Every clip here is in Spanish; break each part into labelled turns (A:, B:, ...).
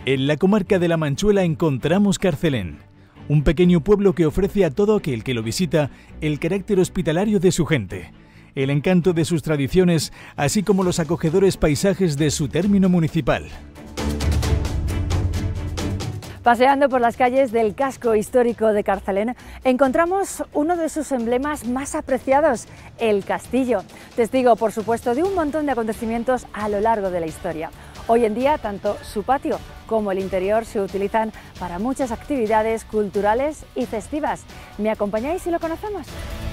A: En la comarca de La Manchuela encontramos Carcelén, un pequeño pueblo que ofrece a todo aquel que lo visita el carácter hospitalario de su gente, el encanto de sus tradiciones, así como los acogedores paisajes de su término municipal.
B: Paseando por las calles del casco histórico de Carcelén, encontramos uno de sus emblemas más apreciados, el castillo, testigo, por supuesto, de un montón de acontecimientos a lo largo de la historia. Hoy en día, tanto su patio como el interior se utilizan para muchas actividades culturales y festivas. ¿Me acompañáis y lo conocemos?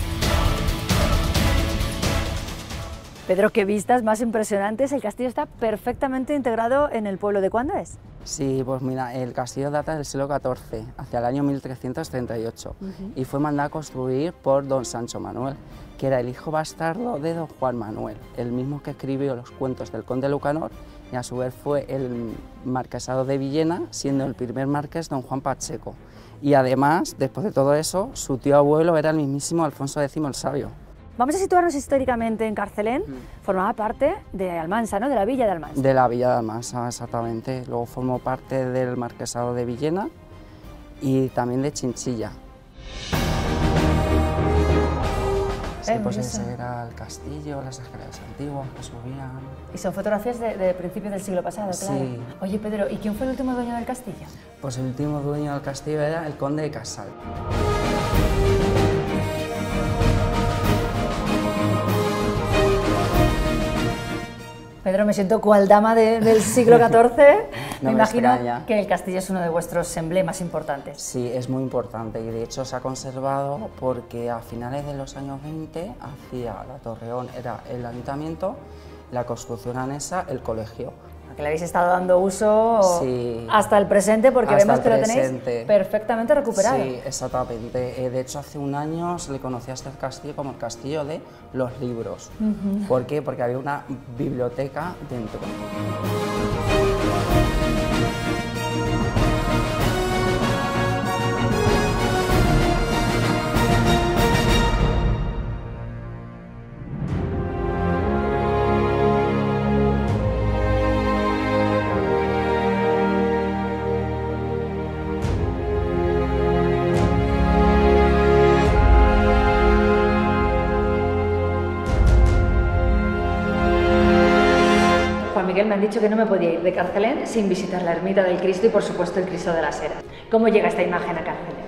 B: Pedro, qué vistas más impresionantes. El castillo está perfectamente integrado en el pueblo. ¿De cuándo es?
C: Sí, pues mira, el castillo data del siglo XIV, hacia el año 1338, y fue mandado a construir por don Sancho Manuel, que era el hijo bastardo de don Juan Manuel, el mismo que escribió los cuentos del conde Lucanor, y a su vez fue el marquesado de Villena, siendo el primer marqués don Juan Pacheco. Y además, después de todo eso, su tío abuelo era el mismísimo Alfonso X el Sabio.
B: Vamos a situarnos históricamente en Carcelén. Formaba parte de Almansa, ¿no? De la villa de Almansa.
C: De la villa de Almansa, exactamente. Luego formó parte del marquesado de Villena y también de Chinchilla. Sí, pues ese era el castillo, las escaleras antiguas que subían.
B: Y son fotografías de principios del siglo pasado, claro.
C: Sí.
B: Oye, Pedro, ¿y quién fue el último dueño del castillo?
C: Pues el último dueño del castillo era el conde de Casal.
B: Pedro, me siento cual dama del siglo XIV.
C: No
B: me imagino
C: extraña.
B: que el castillo es uno de vuestros emblemas importantes.
C: Sí, es muy importante y de hecho se ha conservado porque a finales de los años 20 hacía la Torreón, era el ayuntamiento, la construcción anexa, el colegio.
B: Que le habéis estado dando uso
C: sí,
B: hasta el presente, porque
C: hasta
B: vemos que
C: el
B: lo tenéis
C: presente.
B: Perfectamente recuperado.
C: Sí, exactamente. De hecho, hace un año se le conocía a este castillo como el castillo de los libros. ¿Por qué? Porque había una biblioteca dentro.
B: Me han dicho que no me podía ir de Carcelén sin visitar la ermita del Cristo y, por supuesto, el Cristo de las Heras. ¿Cómo llega esta imagen a Carcelén?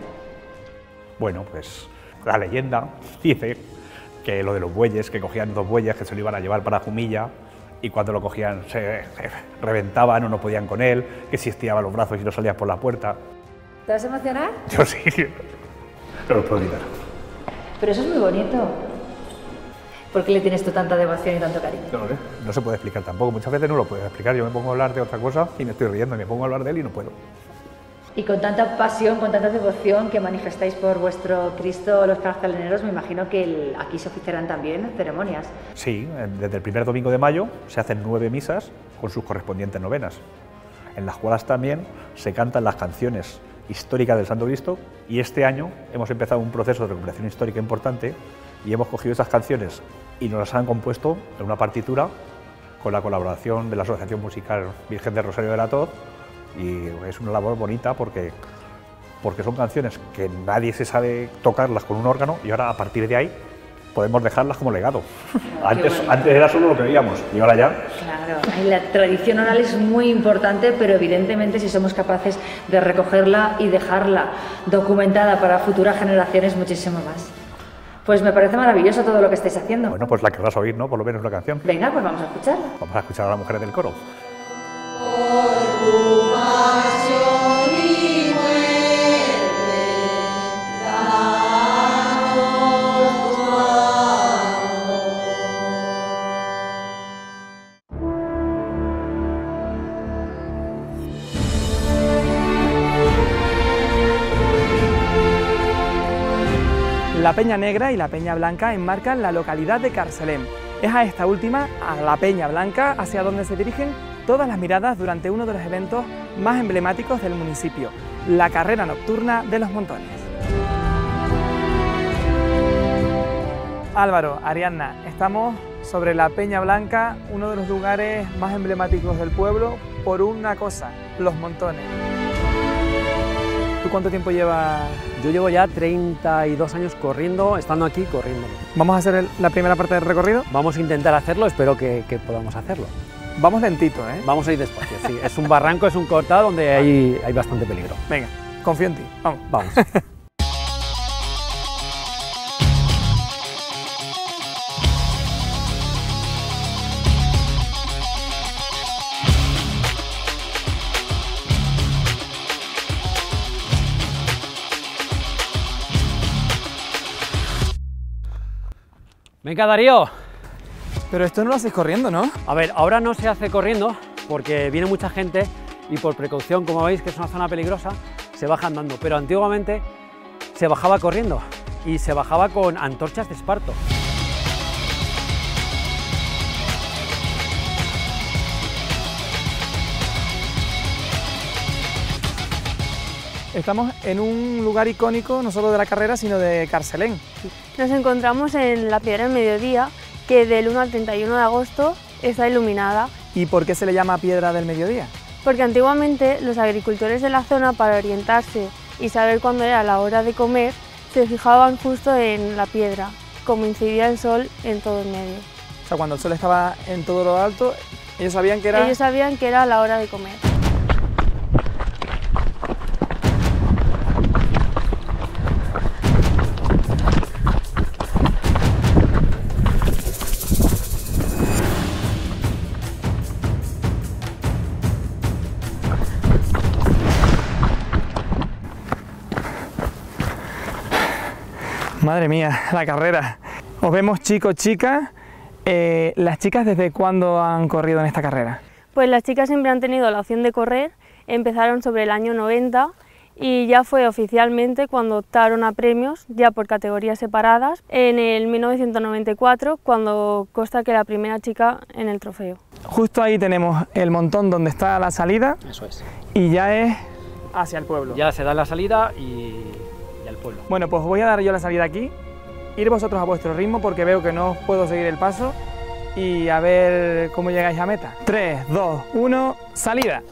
D: Bueno, pues la leyenda dice que lo de los bueyes, que cogían dos bueyes que se lo iban a llevar para Jumilla y cuando lo cogían se reventaban o no podían con él, que si estiraba los brazos y no salías por la puerta.
B: ¿Te vas a emocionar?
D: Yo sí, no lo puedo evitar.
B: Pero eso es muy bonito. ¿Por qué le tienes tú tanta devoción y tanto cariño?
D: No lo sé, no se puede explicar tampoco, muchas veces no lo puedes explicar, yo me pongo a hablar de otra cosa y me estoy riendo, y me pongo a hablar de él y no puedo.
B: Y con tanta pasión, con tanta devoción que manifestáis por vuestro Cristo los carceleneros, me imagino que aquí se oficiarán también ceremonias.
D: Sí, desde el primer domingo de mayo se hacen 9 misas con sus correspondientes novenas, en las cuales también se cantan las canciones históricas del Santo Cristo, y este año hemos empezado un proceso de recuperación histórica importante y hemos cogido esas canciones y nos las han compuesto en una partitura con la colaboración de la Asociación Musical Virgen del Rosario de la Toz, y es una labor bonita porque son canciones que nadie se sabe tocarlas con un órgano y ahora a partir de ahí podemos dejarlas como legado. Antes era solo lo que veíamos y ahora ya...
B: Claro, la tradición oral es muy importante, pero evidentemente si somos capaces de recogerla y dejarla documentada para futuras generaciones, muchísimo más. Pues me parece maravilloso todo lo que estáis haciendo.
D: Bueno, pues la querrás oír, ¿no? Por lo menos una canción.
B: Venga, pues vamos a escucharla.
D: Vamos a escuchar a las mujeres del coro.
E: Por tu pasión y muerte, danos tu amor.
F: La Peña Negra y la Peña Blanca enmarcan la localidad de Carcelén. Es a esta última, a la Peña Blanca, hacia donde se dirigen todas las miradas durante uno de los eventos más emblemáticos del municipio, la carrera nocturna de los montones. Álvaro, Ariadna, estamos sobre la Peña Blanca, uno de los lugares más emblemáticos del pueblo, por una cosa, los montones. ¿Tú cuánto tiempo llevas?
G: Yo llevo ya 32 años corriendo, estando aquí corriendo.
F: ¿Vamos a hacer la primera parte del recorrido?
G: Vamos a intentar hacerlo, espero que podamos hacerlo.
F: Vamos lentito, ¿eh?
G: Vamos a ir despacio, sí. Es un barranco, es un cortado donde hay bastante peligro.
F: Venga, confío en ti, vamos.
G: Vamos. Venga, Darío.
F: Pero esto no lo haces corriendo, ¿no?
G: A ver, ahora no se hace corriendo porque viene mucha gente y por precaución, como veis que es una zona peligrosa, se baja andando. Pero antiguamente se bajaba corriendo y se bajaba con antorchas de esparto.
F: Estamos en un lugar icónico, no solo de la carrera, sino de Carcelén.
H: Nos encontramos en la Piedra del Mediodía, que del 1 al 31 de agosto está iluminada.
F: ¿Y por qué se le llama Piedra del Mediodía?
H: Porque antiguamente los agricultores de la zona, para orientarse y saber cuándo era la hora de comer, se fijaban justo en la piedra, como incidía el sol en todo el medio.
F: O sea, cuando el sol estaba en todo lo alto, ellos sabían que era
H: la hora de comer.
F: Madre mía, la carrera. Os vemos chicos, chicas. ¿Las chicas desde cuándo han corrido en esta carrera?
H: Pues las chicas siempre han tenido la opción de correr, empezaron sobre el año 90 y ya fue oficialmente cuando optaron a premios, ya por categorías separadas, en el 1994, cuando consta que la primera chica en el trofeo.
F: Justo ahí tenemos el montón donde está la salida.
G: Eso es.
F: Y ya es hacia el pueblo.
G: Ya se da la salida y al pueblo.
F: Bueno, pues voy a dar yo la salida aquí, ir vosotros a vuestro ritmo porque veo que no os puedo seguir el paso y a ver cómo llegáis a meta. 3, 2, 1, salida.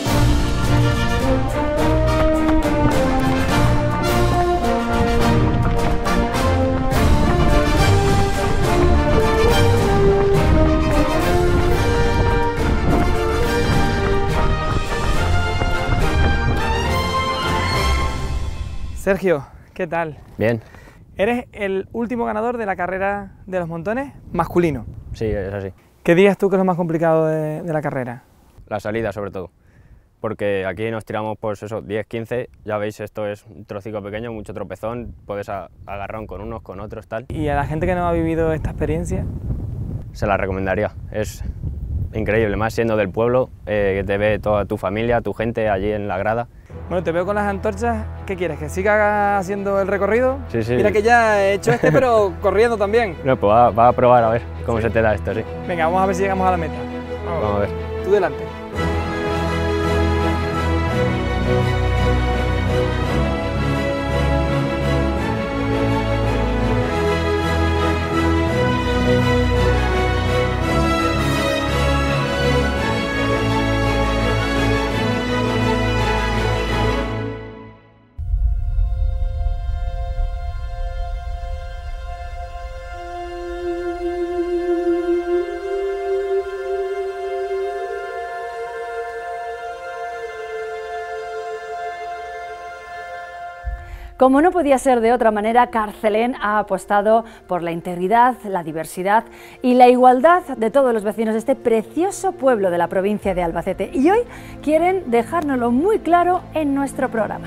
F: Sergio, ¿qué tal?
I: Bien.
F: Eres el último ganador de la carrera de los montones masculino.
I: Sí, es así.
F: ¿Qué dirías tú que es lo más complicado de la carrera?
I: La salida, sobre todo. Porque aquí nos tiramos, pues eso, 10, 15. Ya veis, esto es un trocico pequeño, mucho tropezón. Puedes agarrar con unos, con otros, tal.
F: ¿Y a la gente que no ha vivido esta experiencia?
I: Se la recomendaría. Es increíble, más siendo del pueblo, que te ve toda tu familia, tu gente allí en la grada.
F: Bueno, te veo con las antorchas. ¿Qué quieres? ¿Que siga haciendo el recorrido?
I: Sí, sí.
F: Mira que ya he hecho pero corriendo también.
I: No, pues va a probar a ver cómo se te da esto, sí.
F: Venga, vamos a ver si llegamos a la meta.
I: Vamos a ver.
F: Tú delante.
B: Como no podía ser de otra manera, Carcelén ha apostado por la integridad, la diversidad y la igualdad de todos los vecinos de este precioso pueblo de la provincia de Albacete. Y hoy quieren dejárnoslo muy claro en nuestro programa.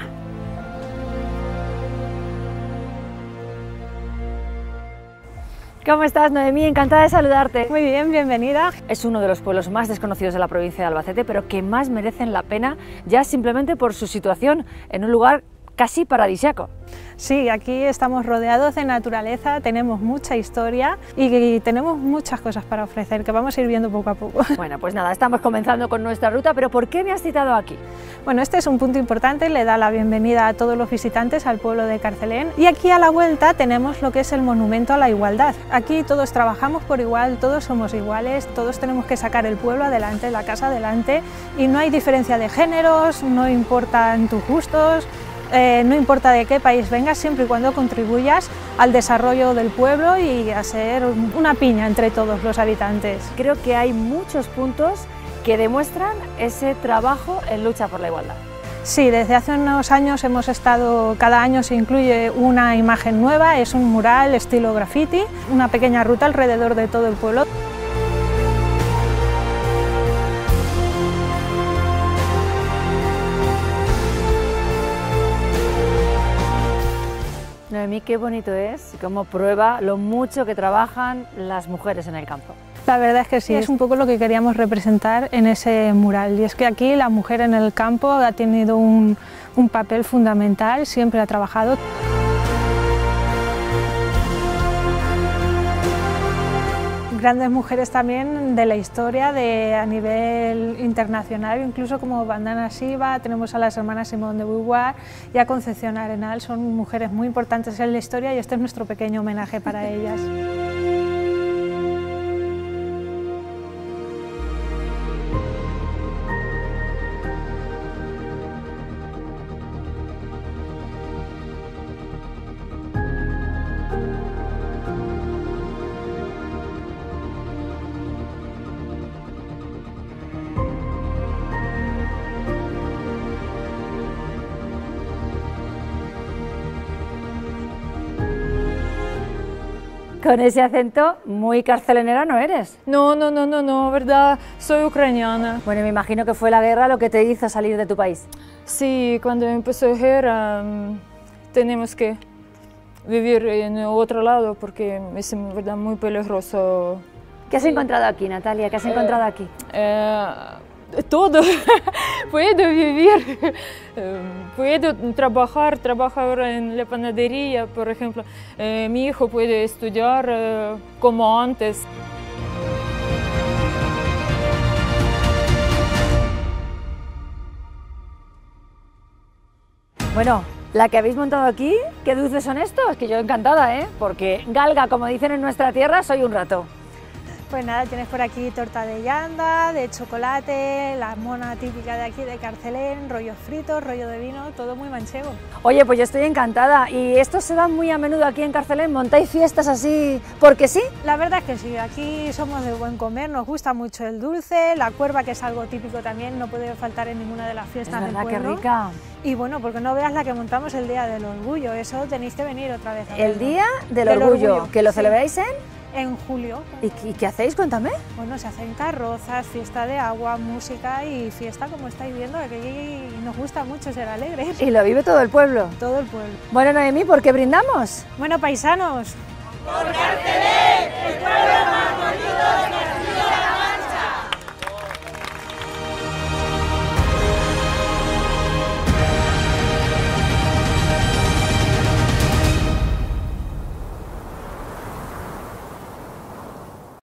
B: ¿Cómo estás, Noemí? Encantada de saludarte.
H: Muy bien, bienvenida.
B: Es uno de los pueblos más desconocidos de la provincia de Albacete, pero que más merecen la pena ya simplemente por su situación en un lugar casi paradisíaco.
J: Sí, aquí estamos rodeados de naturaleza, tenemos mucha historia y tenemos muchas cosas para ofrecer que vamos a ir viendo poco a poco.
B: Bueno, pues nada, estamos comenzando con nuestra ruta, pero ¿por qué me has citado aquí?
J: Bueno, este es un punto importante, le da la bienvenida a todos los visitantes al pueblo de Carcelén, y aquí a la vuelta tenemos lo que es el Monumento a la Igualdad. Aquí todos trabajamos por igual, todos somos iguales, todos tenemos que sacar el pueblo adelante, la casa adelante, y no hay diferencia de géneros, no importan tus gustos. No importa de qué país vengas, siempre y cuando contribuyas al desarrollo del pueblo y a ser una piña entre todos los habitantes.
B: Creo que hay muchos puntos que demuestran ese trabajo en lucha por la igualdad.
J: Sí, desde hace unos años cada año se incluye una imagen nueva, es un mural estilo graffiti, una pequeña ruta alrededor de todo el pueblo.
B: Noemí, qué bonito es y cómo prueba lo mucho que trabajan las mujeres en el campo.
J: La verdad es que sí, es un poco lo que queríamos representar en ese mural, y es que aquí la mujer en el campo ha tenido un papel fundamental, siempre ha trabajado. Grandes mujeres también de la historia a nivel internacional, incluso como Vandana Shiva, tenemos a las hermanas Simone de Beauvoir y a Concepción Arenal, son mujeres muy importantes en la historia y este es nuestro pequeño homenaje para ellas.
B: Con ese acento muy carcelenera no eres.
K: No, verdad, soy ucraniana.
B: Bueno, me imagino que fue la guerra lo que te hizo salir de tu país.
K: Sí, cuando empezó la guerra tenemos que vivir en otro lado porque es verdad muy peligroso.
B: ¿Qué has encontrado aquí, Natalia? ¿Qué has encontrado aquí?
K: Todo. Puedo vivir, puedo trabajar en la panadería, por ejemplo. Mi hijo puede estudiar como antes.
B: Bueno, la que habéis montado aquí, qué dulces son estos, que yo encantada, porque galga, como dicen en nuestra tierra, soy un rato.
J: Pues nada, tienes por aquí torta de llanda, de chocolate, la mona típica de aquí de Carcelén, rollos fritos, rollo de vino, todo muy manchego.
B: Oye, pues yo estoy encantada. ¿Y esto se da muy a menudo aquí en Carcelén? ¿Montáis fiestas así porque sí?
J: La verdad es que sí, aquí somos de buen comer, nos gusta mucho el dulce, la cuerva, que es algo típico también, no puede faltar en ninguna de las fiestas del pueblo.
B: Es verdad, qué rica.
J: Y bueno, porque no veas la que montamos el Día del Orgullo, eso tenéis que venir otra vez a verlo.
B: El Día del Orgullo, que lo celebráis
J: en julio.
B: ¿Y qué hacéis? Cuéntame.
J: Bueno, se hacen carrozas, fiesta de agua, música y fiesta, como estáis viendo, que aquí nos gusta mucho ser alegres.
B: Y lo vive todo el pueblo.
J: Todo el pueblo.
B: Bueno, Noemí, ¿por qué brindamos?
J: Bueno, paisanos.
E: ¡Por Carcelén, el pueblo más